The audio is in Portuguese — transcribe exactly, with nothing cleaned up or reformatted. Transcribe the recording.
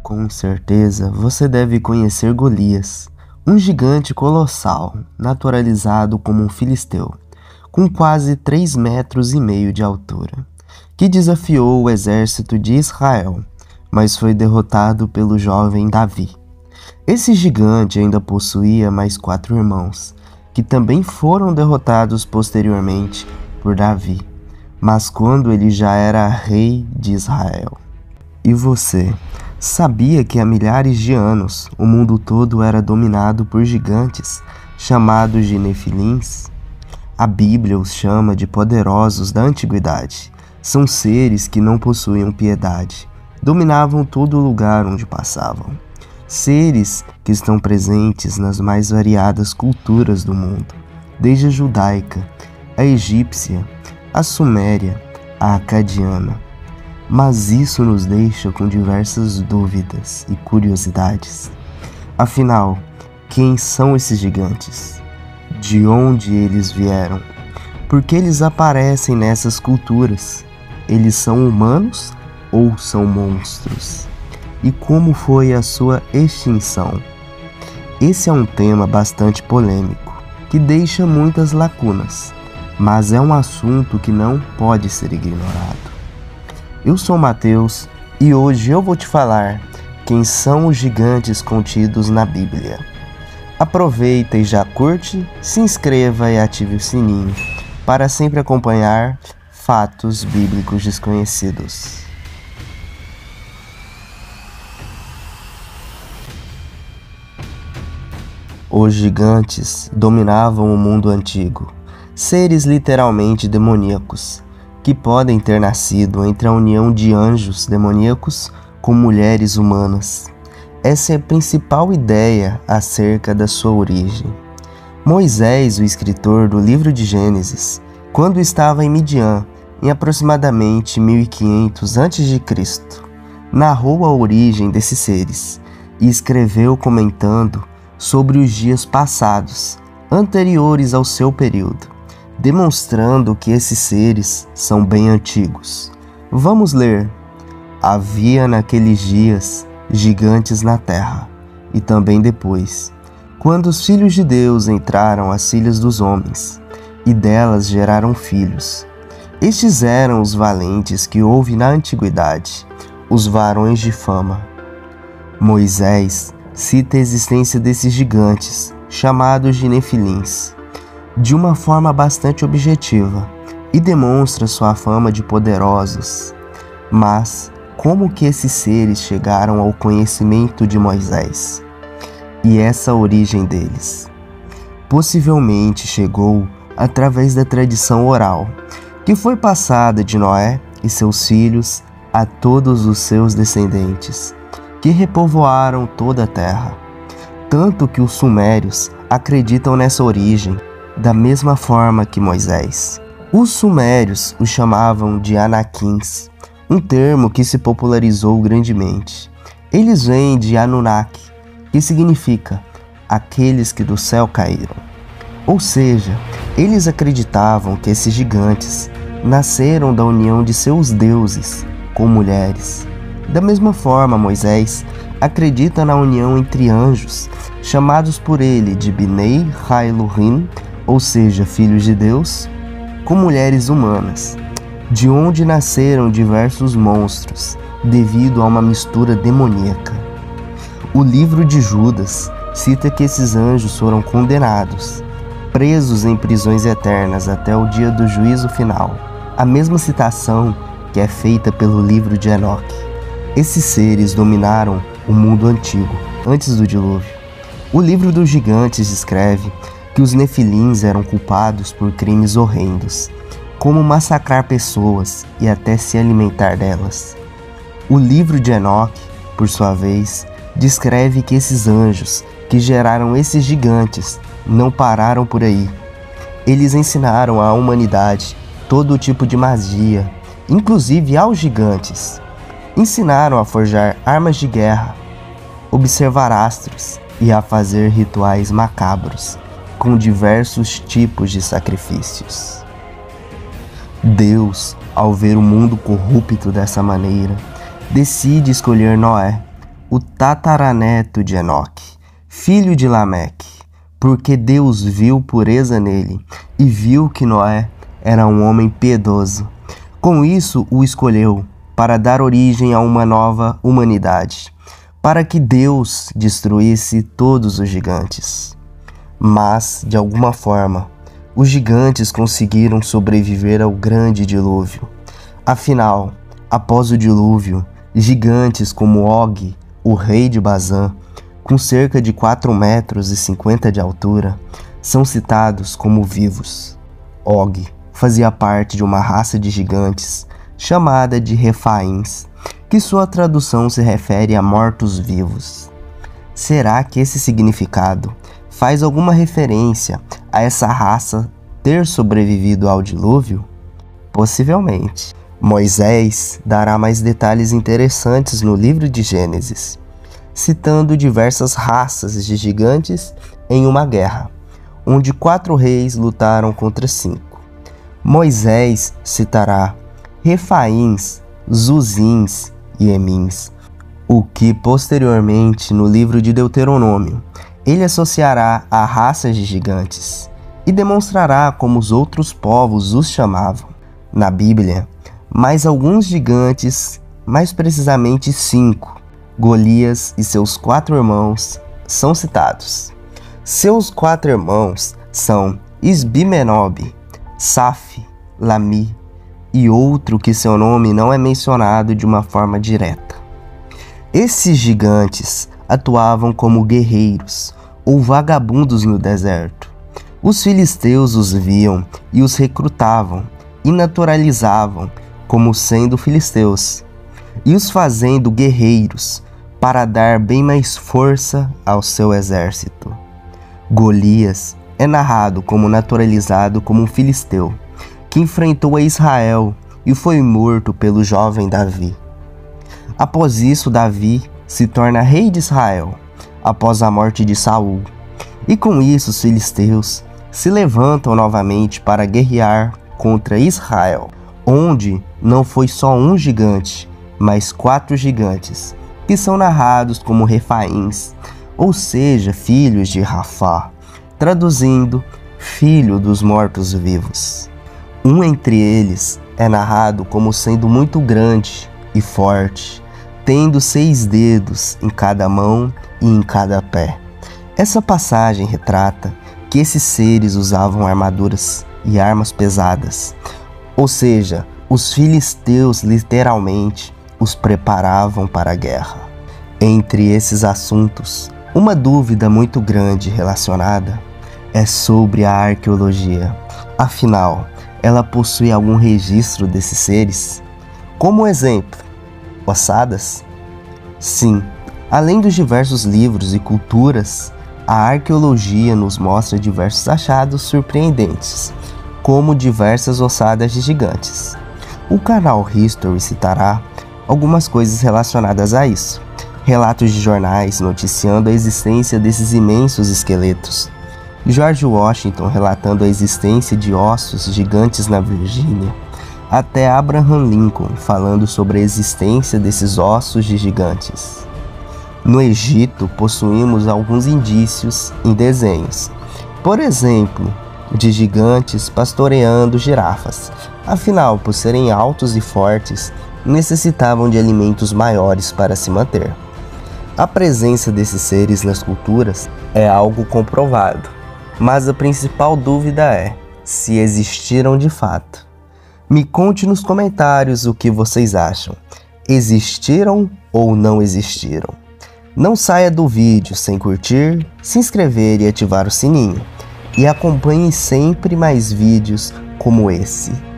Com certeza você deve conhecer Golias, um gigante colossal, naturalizado como um filisteu, com quase três metros e meio de altura, que desafiou o exército de Israel, mas foi derrotado pelo jovem Davi. Esse gigante ainda possuía mais quatro irmãos, que também foram derrotados posteriormente por Davi, mas quando ele já era rei de Israel. E você, sabia que há milhares de anos o mundo todo era dominado por gigantes, chamados de Nefilins? A Bíblia os chama de poderosos da antiguidade. São seres que não possuíam piedade, dominavam todo lugar onde passavam. Seres que estão presentes nas mais variadas culturas do mundo, desde a judaica, a egípcia, a suméria, a acadiana. Mas isso nos deixa com diversas dúvidas e curiosidades. Afinal, quem são esses gigantes? De onde eles vieram? Por que eles aparecem nessas culturas? Eles são humanos ou são monstros? E como foi a sua extinção? Esse é um tema bastante polêmico, que deixa muitas lacunas, mas é um assunto que não pode ser ignorado. Eu sou Mateus e hoje eu vou te falar quem são os gigantes contidos na Bíblia. Aproveita e já curte, se inscreva e ative o sininho para sempre acompanhar fatos bíblicos desconhecidos. Os gigantes dominavam o mundo antigo, seres literalmente demoníacos, que podem ter nascido entre a união de anjos demoníacos com mulheres humanas. Essa é a principal ideia acerca da sua origem. Moisés, o escritor do livro de Gênesis, quando estava em Midian, em aproximadamente mil e quinhentos antes de Cristo, narrou a origem desses seres e escreveu comentando sobre os dias passados, anteriores ao seu período, demonstrando que esses seres são bem antigos. Vamos ler. Havia naqueles dias gigantes na terra, e também depois, quando os filhos de Deus entraram às filhas dos homens, e delas geraram filhos. Estes eram os valentes que houve na antiguidade, os varões de fama. Moisés cita a existência desses gigantes, chamados de Nefilins, de uma forma bastante objetiva, e demonstra sua fama de poderosos. Mas como que esses seres chegaram ao conhecimento de Moisés? E essa origem deles? Possivelmente chegou através da tradição oral, que foi passada de Noé e seus filhos a todos os seus descendentes, que repovoaram toda a terra. Tanto que os sumérios acreditam nessa origem, da mesma forma que Moisés. Os sumérios os chamavam de Anaquins, um termo que se popularizou grandemente. Eles vêm de Anunnaki, que significa aqueles que do céu caíram. Ou seja, eles acreditavam que esses gigantes nasceram da união de seus deuses com mulheres. Da mesma forma, Moisés acredita na união entre anjos, chamados por ele de Bnei Ha-Elohim, ou seja, filhos de Deus, com mulheres humanas, de onde nasceram diversos monstros, devido a uma mistura demoníaca. O livro de Judas cita que esses anjos foram condenados, presos em prisões eternas até o dia do juízo final, a mesma citação que é feita pelo livro de Enoque. Esses seres dominaram o mundo antigo, antes do dilúvio. O livro dos gigantes descreve que os Nefilins eram culpados por crimes horrendos, como massacrar pessoas e até se alimentar delas. O livro de Enoque, por sua vez, descreve que esses anjos que geraram esses gigantes não pararam por aí. Eles ensinaram à humanidade todo tipo de magia, inclusive aos gigantes. Ensinaram a forjar armas de guerra, observar astros e a fazer rituais macabros, com diversos tipos de sacrifícios. Deus, ao ver o mundo corrupto dessa maneira, decide escolher Noé o tataraneto de Enoque, filho de Lameque, porque Deus viu pureza nele e viu que Noé era um homem piedoso. Com isso o escolheu para dar origem a uma nova humanidade, para que Deus destruísse todos os gigantes. Mas, de alguma forma, os gigantes conseguiram sobreviver ao grande dilúvio. Afinal, após o dilúvio, gigantes como Og, o rei de Bazã, com cerca de quatro metros e cinquenta de altura, são citados como vivos. Og fazia parte de uma raça de gigantes chamada de Refaíns, que sua tradução se refere a mortos-vivos. Será que esse significado faz alguma referência a essa raça ter sobrevivido ao dilúvio? Possivelmente. Moisés dará mais detalhes interessantes no livro de Gênesis, citando diversas raças de gigantes em uma guerra, onde quatro reis lutaram contra cinco. Moisés citará Refaíns, Zuzins e Emins, o que posteriormente no livro de Deuteronômio ele associará a raças de gigantes e demonstrará como os outros povos os chamavam. Na Bíblia, mais alguns gigantes, mais precisamente cinco, Golias e seus quatro irmãos, são citados. Seus quatro irmãos são Isbimenob, Saf, Lami e outro que seu nome não é mencionado de uma forma direta. Esses gigantes atuavam como guerreiros ou vagabundos no deserto. Os filisteus os viam e os recrutavam e naturalizavam como sendo filisteus, e os fazendo guerreiros para dar bem mais força ao seu exército. Golias é narrado como naturalizado como um filisteu, que enfrentou a Israel e foi morto pelo jovem Davi. Após isso, Davi se torna rei de Israel, após a morte de Saul. E com isso os filisteus se levantam novamente para guerrear contra Israel, onde não foi só um gigante, mas quatro gigantes, que são narrados como Refaíns, ou seja, filhos de Rafá, traduzindo, filho dos mortos-vivos. Um entre eles é narrado como sendo muito grande e forte, tendo seis dedos em cada mão e em cada pé. Essa passagem retrata que esses seres usavam armaduras e armas pesadas, ou seja, os filisteus literalmente os preparavam para a guerra. Entre esses assuntos, uma dúvida muito grande relacionada é sobre a arqueologia. Afinal, ela possui algum registro desses seres? Como exemplo, ossadas? Sim, além dos diversos livros e culturas, a arqueologia nos mostra diversos achados surpreendentes, como diversas ossadas de gigantes. O canal History citará algumas coisas relacionadas a isso. Relatos de jornais noticiando a existência desses imensos esqueletos. George Washington relatando a existência de ossos gigantes na Virgínia, até Abraham Lincoln falando sobre a existência desses ossos de gigantes. No Egito, possuímos alguns indícios em desenhos, por exemplo, de gigantes pastoreando girafas. Afinal, por serem altos e fortes, necessitavam de alimentos maiores para se manter. A presença desses seres nas culturas é algo comprovado, mas a principal dúvida é se existiram de fato. Me conte nos comentários o que vocês acham. Existiram ou não existiram? Não saia do vídeo sem curtir, se inscrever e ativar o sininho. E acompanhe sempre mais vídeos como esse.